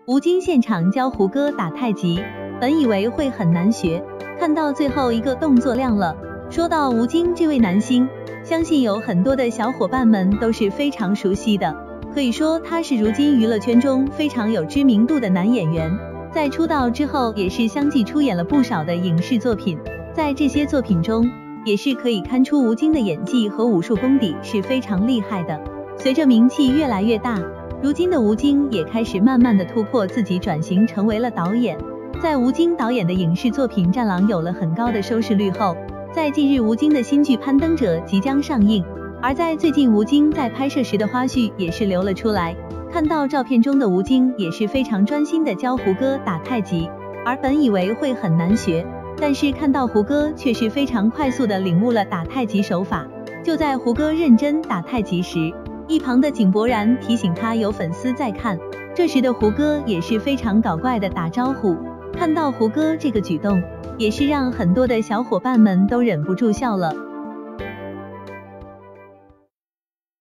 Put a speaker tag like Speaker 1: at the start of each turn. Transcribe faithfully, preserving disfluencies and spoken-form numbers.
Speaker 1: 吴京现场教胡歌打太极，本以为会很难学，看到最后一个动作亮了。说到吴京这位男星，相信有很多的小伙伴们都是非常熟悉的，可以说他是如今娱乐圈中非常有知名度的男演员。在出道之后也是相继出演了不少的影视作品，在这些作品中也是可以看出吴京的演技和武术功底是非常厉害的。随着名气越来越大，如今的吴京也开始慢慢的突破自己，转型成为了导演。在吴京导演的影视作品《战狼》有了很高的收视率后，在近日吴京的新剧《攀登者》即将上映，而在最近吴京在拍摄时的花絮也是流了出来，看到照片中的吴京也是非常专心的教胡歌打太极，而本以为会很难学，但是看到胡歌却是非常快速的领悟了打太极手法。就在胡歌认真打太极时，一旁的井柏然提醒他有粉丝在看，这时的胡歌也是非常搞怪的打招呼，看到胡歌这个举动，也是让很多的小伙伴们都忍不住笑了。